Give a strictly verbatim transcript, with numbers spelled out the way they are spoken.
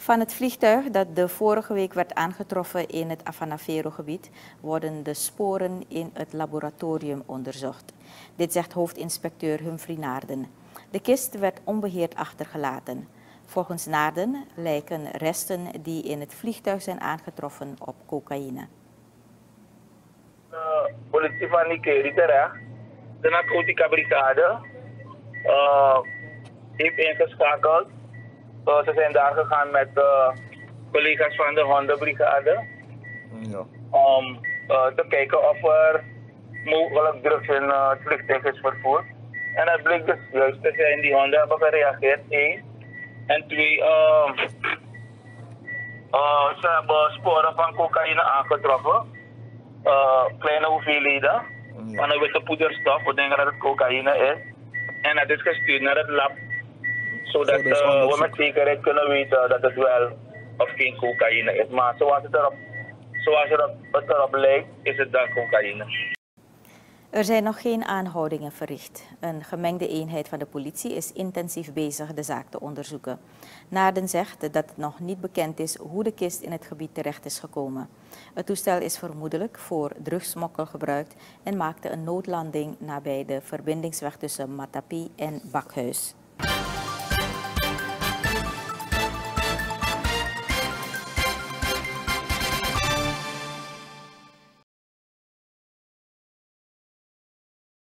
Van het vliegtuig dat de vorige week werd aangetroffen in het Afanavero-gebied worden de sporen in het laboratorium onderzocht. Dit zegt hoofdinspecteur Humphrey Naarden. De kist werd onbeheerd achtergelaten. Volgens Naarden lijken resten die in het vliegtuig zijn aangetroffen op cocaïne. De politie van Nikeri terecht, de narcotica brigade, uh, heeft ingeschakeld. Uh, ze zijn daar gegaan met uh, collega's van de hondenbrigade ja. om uh, te kijken of er mogelijk drugs in uh, het vliegtuig is vervoerd. En het bleek dus juist te zijn, die honden hebben gereageerd, één. En twee, uh, uh, ze hebben sporen van cocaïne aangetroffen. Uh, kleine hoeveelheden ja. van een witte poederstof, we denken dat het cocaïne is. En het is gestuurd naar het lab, zodat uh, we met zekerheid kunnen weten dat het wel of geen cocaïne is. Maar zoals het erop, zoals het erop, het erop lijkt, is het dan cocaïne. Er zijn nog geen aanhoudingen verricht. Een gemengde eenheid van de politie is intensief bezig de zaak te onderzoeken. Naarden zegt dat het nog niet bekend is hoe de kist in het gebied terecht is gekomen. Het toestel is vermoedelijk voor drugsmokkel gebruikt en maakte een noodlanding nabij de verbindingsweg tussen Matapi en Bakhuis.